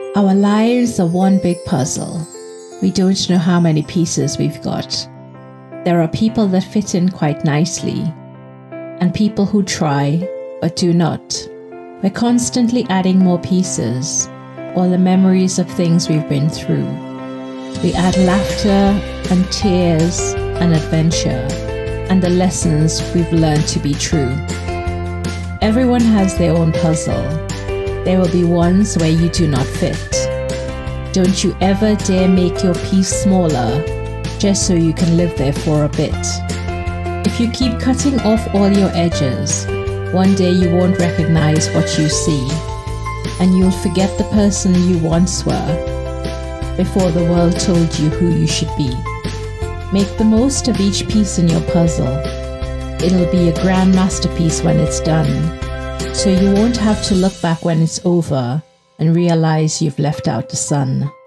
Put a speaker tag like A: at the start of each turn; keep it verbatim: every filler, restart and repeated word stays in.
A: Our lives are one big puzzle. We don't know how many pieces we've got. There are people that fit in quite nicely, and people who try but do not. We're constantly adding more pieces, all the memories of things we've been through. We add laughter and tears and adventure and the lessons we've learned to be true. Everyone has their own puzzle. There will be ones where you do not fit. Don't you ever dare make your piece smaller just so you can live there for a bit. If you keep cutting off all your edges, one day you won't recognize what you see, and you'll forget the person you once were before the world told you who you should be. Make the most of each piece in your puzzle. It'll be a grand masterpiece when it's done, so you won't have to look back when it's over and realize you've left out the sun.